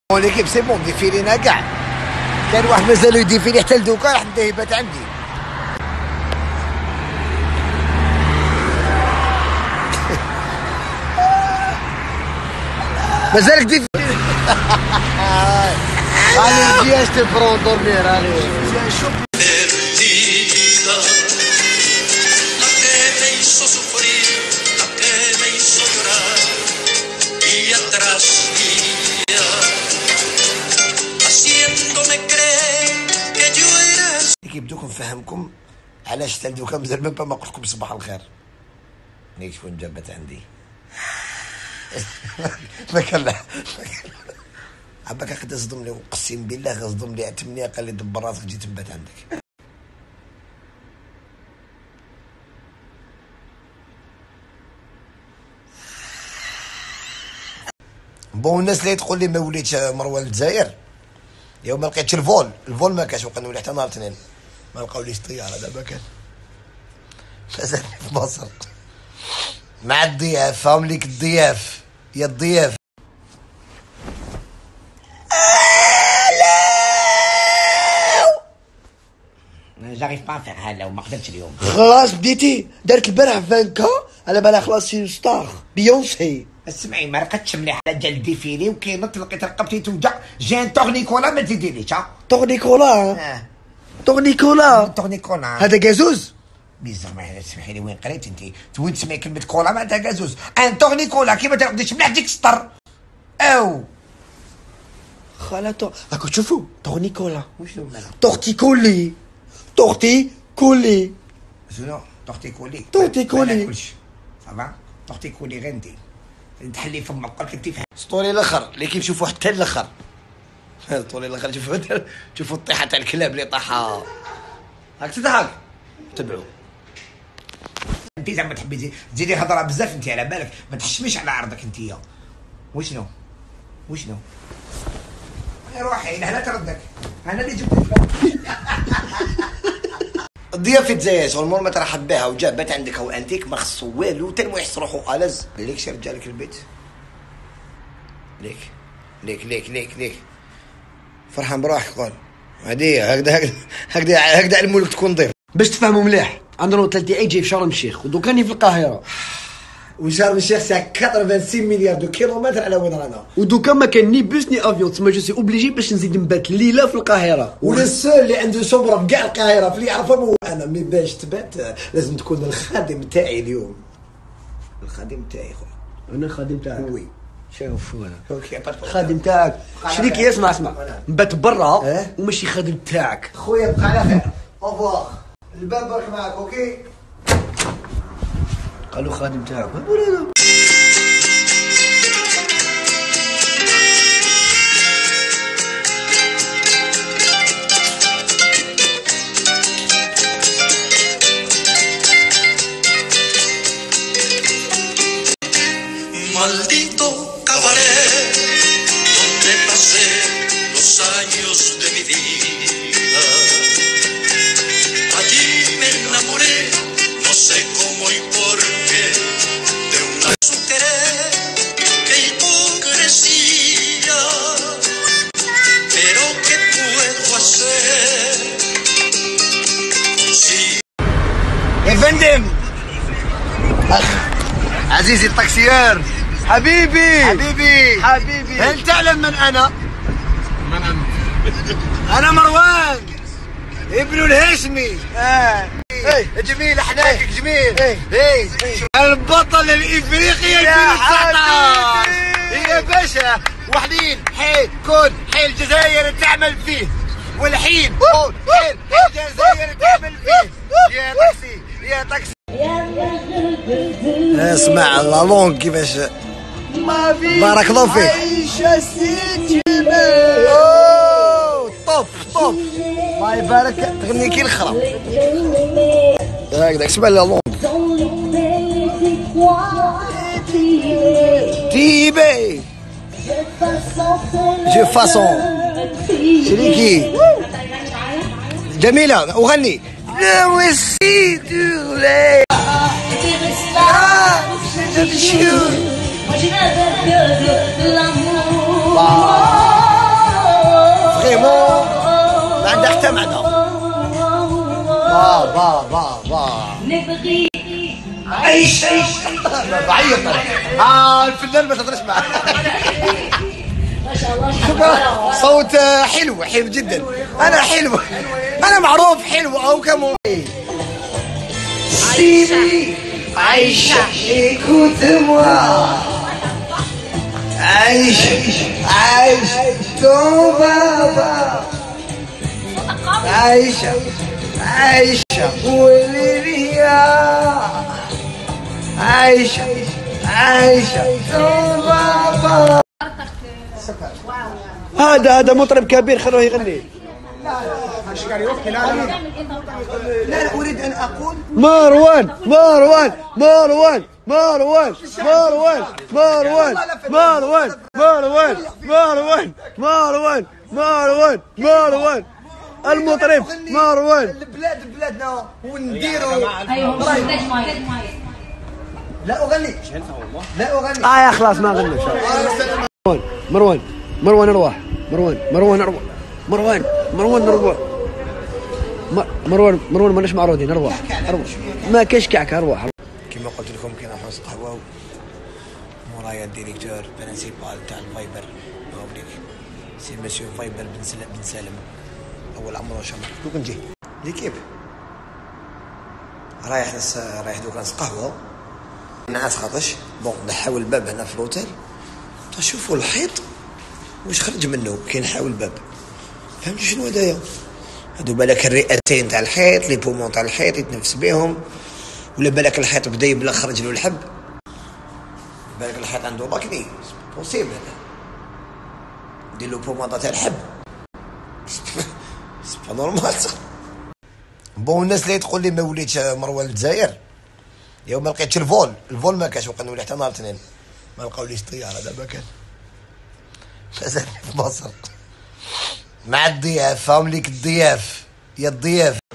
ليكيب سي بون ديفيلينا كاع. كان واحد مازالو يديفيلي حتى لدوكا راح الذهبات عندي. مازالك ديفيلي. Allez, viens, je te prends dormir, allez. Perdida, la que me hizo sufrir, la que me hizo llorar, y atrás mía, haciéndome creer que yo era. كي بدوك نفهمكم علاش حتى دوكا مازال ما قلت لكم صباح الخير. نيت شكون جابت عندي. ما كان لا. عباك غادي تصدم لي، اقسم بالله غتصدم لي. عتمني قال لي دبر راسك جيت تبات عندك. بون الناس اللي تقول لي ما وليتش مروان للجزائر، يوم ما لقيتش الفول ما كاش، وبقى نولي حتى نهار الاثنين ما لقاوليش طياره. دابا كان مازال في مصر مع الضياف. فهم ليك الضياف يا الضياف. جاريف با نفيغ هلا وما قدرتش اليوم. خلاص بديتي دارت البارح فانكا على بالها خلاص شي ستار بيونسي. اسمعي ما رقدتش مليح على جال ديفيلي وكينط لقيت رقبتي توجع. جان تورنيكولا ما تزيديليش. تورنيكولا تورنيكولا هذا كازوز. بزاف سمحي لي وين قريت انت؟ وين تسمعي كلمه كولا معناتها كازوز. ان تورنيكولا كيما ترقديش مليح تجيك سطر. او خالته راكو تشوفوا تورنيكولا. وشنو مالها؟ تورتيكولي شنو تورتيكولي؟ تورتيكولي صافا تورتيكولي غير انت تحلي فمك قلت لك تفهم. سطوري الاخر اللي كيف شوفوا حتى الاخر. سطوري الاخر شوفوا الطيحه تاع الكلاب اللي طاحه. راك تضحك تبعوا. انت زعما تحبي تزيدي هضره بزاف انت على بالك ما تحشميش على عرضك انتيا. وشنو روحي لهنا تردك انا اللي جبت لك. الضيافه في الجزائر شغل ما ترحب بها وجابت عندك هو انتيك ما خصو والو حتى يحس روحو الز. ليك شي رجالك البيت ليك فرحان بروحك. قول هادي هكذا الملك تكون ضيف. باش تفهموا مليح عندنا 3 عيد جاي في شرم الشيخ ودوك راني في القاهره. وشرم الشيخ ساعه 86 مليار دو كيلومتر على وين رانا. ودوكا ما كان ني بوس ني افيون، تما جو سي اوبليجي باش نزيد نبات الليله في القاهره. ولا السول اللي عنده شمره في كاع القاهره في اللي يعرفهم هو انا. مي باش تبات لازم تكون الخادم تاعي اليوم. الخادم تاعي خويا. انا الخادم تاعك. وي شوف انا الخادم تاعك. شريك اسمع نبات برا وماشي خادم تاعك. خويا بقى على خير. اوفوار. الباب برك معاك اوكي. قالوا خادم تاعك. Maldito cabaret donde pasé los años de mi vida. Allí me enamoré, no sé cómo y por qué, de una su querer, qué hipocresía. Pero qué puedo hacer si يا فندم عزيزي الطاكسيير حبيبي هل تعلم من أنا؟ أنا مروان ابن الهاشمي. جميل حناكك جميل. البطل الإفريقي 2019 يا باشا. وحدين حي الجزائر تعمل فيه، والحين حي الجزائر تعمل فيه. يا طاكسي اسمع لا لونغ كيفاش بارك الله فيك. طوب الله يبارك تغني كي الخرا هكذا. اسمع لا لونغ تيبي جو فاسون شريكي جميلة وغني. لا وسي دولي Moi j'ai rêvé de l'amour. حتى معنا. با نبغي عيش بعيط. الفنان ما تهضرش معاه. ما شاء الله. صوت حلو جدا. انا حلو، انا معروف حلو او كمو. سيبي عايشة écoute moi. عايشة ton papa. عايشة وليليا. عايشة ton papa. هذا مطرب كبير، خلوه يغني. لا أريد أن أقول مروان مروان مروان مروان مروان مروان مروان مروان مروان مروان مروان مروان المطرب مروان. البلاد بلادنا ونديروا. لا أغني. يا خلاص ما غنى. مروان أرواح. مروان ماناش معروضين. أرواح ما كاش كعكة. أرواح كما قلت لكم كاين حوس قهوه مورايا الديريكتور برينسيبال تاع الفايبر ماوليك سي مسيو فايبر بن سالم اول عمره شمر دوك نجي ليكيب رايح دوك نس قهوه نعاس خاطش بون نحاول الباب هنا في الوتيل تشوفوا الحيط واش خرج منه كي نحاول الباب. فهمتوا شنو هدايا؟ هادو بالك الرئتين تاع الحيط لي بومون تاع الحيط يتنفس بهم، ولا بالك الحيط بدا يبلغ خرج له الحب، بالك الحيط عنده باكني بوسيبل دير له بوماطه تاع الحب. سبا نورمال. بون الناس اللي تقول لي ما وليتش مروان الجزائر يوم ما لقيتش الفول ما كاش، وقا نولي حتى نهار الاثنين ما لقاوليش طياره دابا كان مازال في مصر مع الضياف. فهم ليك الضياف يا الضياف.